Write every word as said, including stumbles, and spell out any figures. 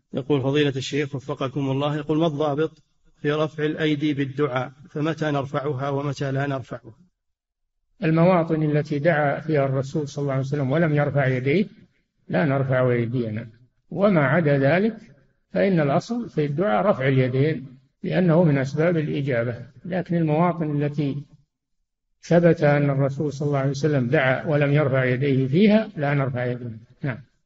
يقول فضيلة الشيخ وفقكم الله، يقول ما الضابط في رفع الأيدي بالدعاء؟ فمتى نرفعها ومتى لا نرفعها؟ المواطن التي دعا فيها الرسول صلى الله عليه وسلم ولم يرفع يديه لا نرفع أيدينا، وما عدا ذلك فإن الأصل في الدعاء رفع اليدين لأنه من أسباب الإجابة. لكن المواطن التي ثبت أن الرسول صلى الله عليه وسلم دعا ولم يرفع يديه فيها لا نرفع يديه. نعم.